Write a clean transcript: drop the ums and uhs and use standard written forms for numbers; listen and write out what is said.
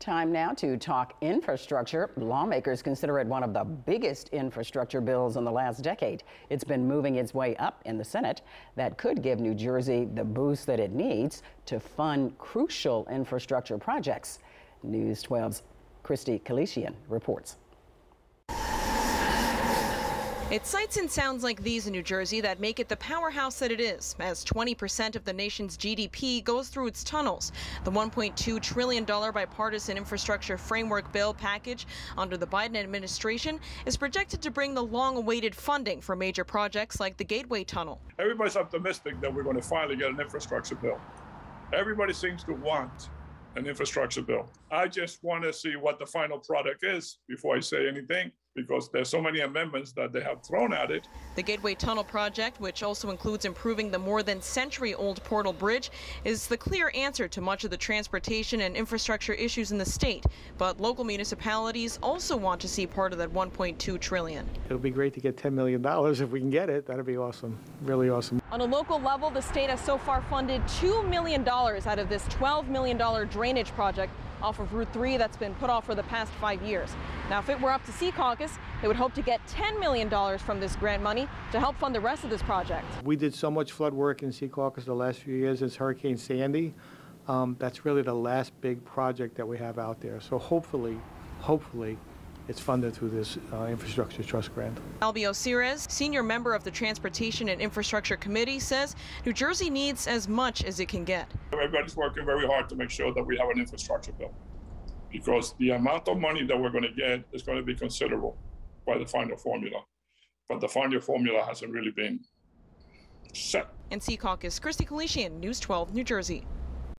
Time now to talk infrastructure. Lawmakers consider it one of the biggest infrastructure bills in the last decade. It's been moving its way up in the Senate. That could give New Jersey the boost that it needs to fund crucial infrastructure projects. News 12's Christy Kalishian reports. It's sights and sounds like these in New Jersey that make it the powerhouse that it is, as 20% of the nation's GDP goes through its tunnels. The $1.2 trillion bipartisan infrastructure framework bill package under the Biden administration is projected to bring the long-awaited funding for major projects like the Gateway Tunnel. Everybody's optimistic that we're going to finally get an infrastructure bill. Everybody seems to want an infrastructure bill. I just want to see what the final product is before I say anything, because there's so many amendments that they have thrown at it. The Gateway Tunnel project, which also includes improving the more than century-old Portal Bridge, is the clear answer to much of the transportation and infrastructure issues in the state. But local municipalities also want to see part of that $1.2 trillion. It'll be great to get $10 million if we can get it. That'd be awesome, really awesome. On a local level, the state has so far funded $2 million out of this $12 million drainage project off of Route 3 that's been put off for the past 5 years. Now, if it were up to Sea Caucus, they would hope to get $10 million from this grant money to help fund the rest of this project. We did so much flood work in Sea Caucus the last few years since Hurricane Sandy. That's really the last big project that we have out there. So hopefully, it's funded through this Infrastructure Trust grant. Albio Cires, senior member of the Transportation and Infrastructure Committee, says New Jersey needs as much as it can get. Everybody's working very hard to make sure that we have an infrastructure bill, because the amount of money that we're going to get is going to be considerable by the final formula. But the final formula hasn't really been set. In Sea Caucus, Christy Kalishian, News 12, New Jersey.